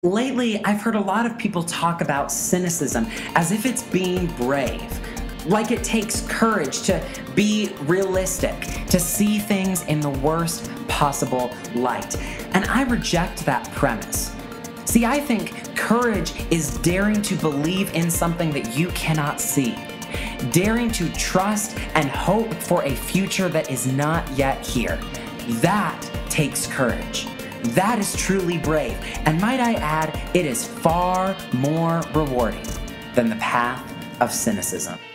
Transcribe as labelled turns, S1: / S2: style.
S1: Lately, I've heard a lot of people talk about cynicism as if it's being brave. Like it takes courage to be realistic, to see things in the worst possible light. And I reject that premise. See, I think courage is daring to believe in something that you cannot see, daring to trust and hope for a future that is not yet here. That takes courage. That is truly brave, and might I add, it is far more rewarding than the path of cynicism.